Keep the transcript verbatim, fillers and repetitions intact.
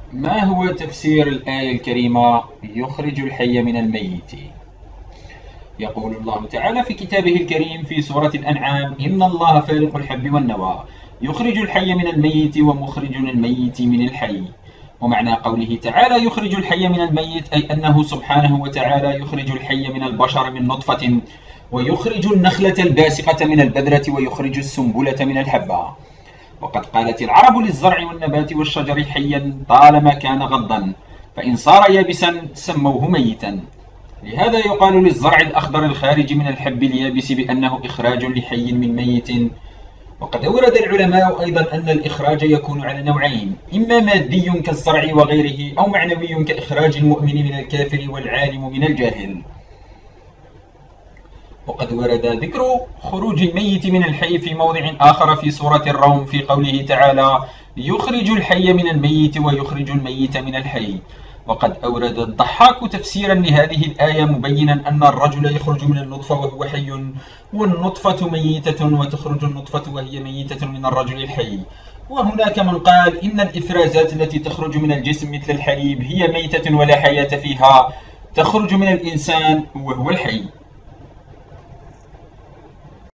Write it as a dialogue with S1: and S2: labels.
S1: ما هو تفسير الآية الكريمة يخرج الحي من الميت؟ يقول الله تعالى في كتابه الكريم في سورة الأنعام: إن الله فالق الحب والنوى يخرج الحي من الميت ومخرج الميت من الحي. ومعنى قوله تعالى يخرج الحي من الميت أي أنه سبحانه وتعالى يخرج الحي من البشر من نطفة، ويخرج النخلة الباسقة من البذرة، ويخرج السنبلة من الحبة. وقد قالت العرب للزرع والنبات والشجر حيا طالما كان غضا، فإن صار يابسا سموه ميتا. لهذا يقال للزرع الأخضر الخارج من الحب اليابس بأنه إخراج لحي من ميت. وقد أورد العلماء أيضا أن الإخراج يكون على نوعين: إما مادي كالزرع وغيره، أو معنوي كإخراج المؤمن من الكافر والعالم من الجاهل. وقد ورد ذكر خروج الميت من الحي في موضع آخر في سورة الروم في قوله تعالى: يخرج الحي من الميت ويخرج الميت من الحي. وقد أورد الضحاك تفسيرا لهذه الآية مبينا أن الرجل يخرج من النطفة وهو حي، والنطفة ميتة وتخرج النطفة وهي ميتة من الرجل الحي. وهناك من قال إن الإفرازات التي تخرج من الجسم مثل الحليب هي ميتة ولا حياة فيها، تخرج من الإنسان وهو الحي.